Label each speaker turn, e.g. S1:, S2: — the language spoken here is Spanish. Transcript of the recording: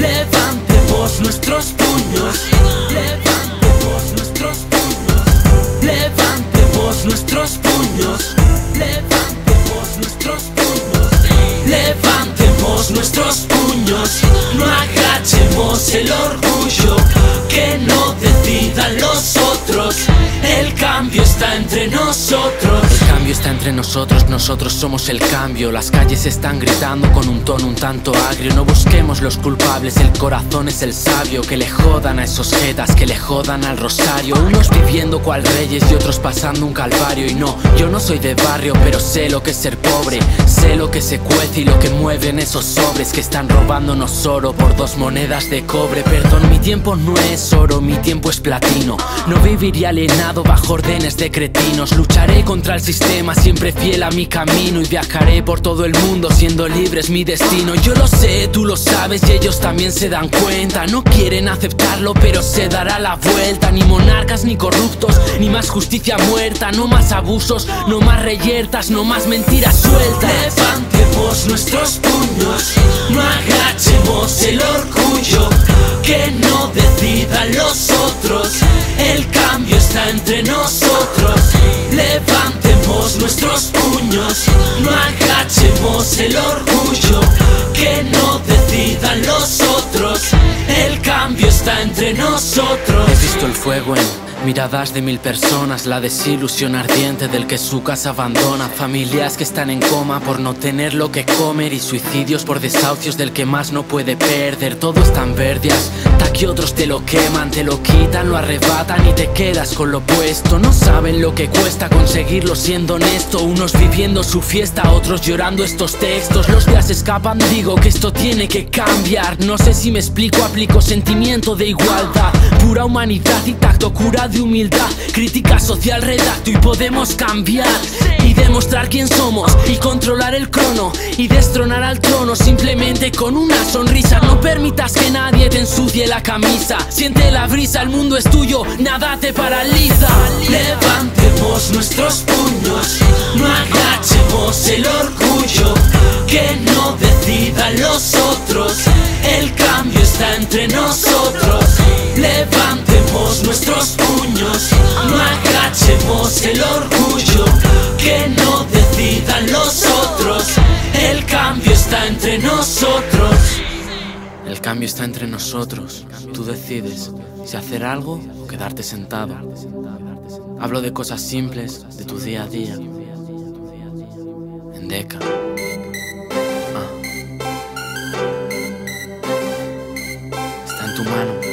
S1: Levantemos nuestros puños, levantemos nuestros puños, levantemos nuestros puños, levantemos nuestros puños, levantemos nuestros puños, no agachemos el orgullo, que no decidan los otros, el cambio está entre nosotros.
S2: El cambio está entre nosotros, nosotros somos el cambio. Las calles están gritando con un tono un tanto agrio. No busquemos los culpables, el corazón es el sabio. Que le jodan a esos jetas, que le jodan al rosario. Unos viviendo cual reyes y otros pasando un calvario. Y no, yo no soy de barrio, pero sé lo que es ser pobre. Sé lo que se cuece y lo que mueven esos sobres que están robándonos oro por 2 monedas de cobre. Perdón, mi tiempo no es oro, mi tiempo es platino. No viviría alienado bajo órdenes de cretinos. Lucharé contra el sistema, siempre fiel a mi camino. Y viajaré por todo el mundo, siendo libre es mi destino. Yo lo sé, tú lo sabes y ellos también se dan cuenta. No quieren aceptarlo, pero se dará la vuelta. Ni monarcas ni corruptos, ni más justicia muerta. No más abusos, no más reyertas, no más mentiras sueltas.
S1: Levantemos nuestros puños, no agachemos el orgullo, que no decidan los otros, el cambio está entre nosotros. Levantemos nuestros puños, no agachemos el orgullo, que no decidan los otros, el cambio está entre nosotros.
S2: He visto el fuego en miradas de 1000 personas, la desilusión ardiente del que su casa abandona, familias que están en coma por no tener lo que comer y suicidios por desahucios del que más no puede perder. Todo está en verdes, hasta que otros te lo queman, te lo quitan, lo arrebatan y te quedas con lo puesto. No saben lo que cuesta conseguirlo siendo honesto, unos viviendo su fiesta, otros llorando estos textos. Los días escapan, digo que esto tiene que cambiar. No sé si me explico, aplico sentimiento de igualdad, pura humanidad y tacto, cura de humildad, crítica social redacto y podemos cambiar y demostrar quién somos y controlar el crono y destronar al trono simplemente con una sonrisa. No permitas que nadie te ensucie la camisa, siente la brisa, el mundo es tuyo, nada te paraliza.
S1: Levantemos nuestros puños, no agachemos el orgullo, que no decidan los otros, el cambio está entre nosotros. Levantemos nuestros puños, no agachemos el orgullo, que no decidan los otros, el cambio está entre nosotros.
S2: El cambio está entre nosotros, tú decides si hacer algo o quedarte sentado. Hablo de cosas simples, de tu día a día. En Deca. Está en tu mano.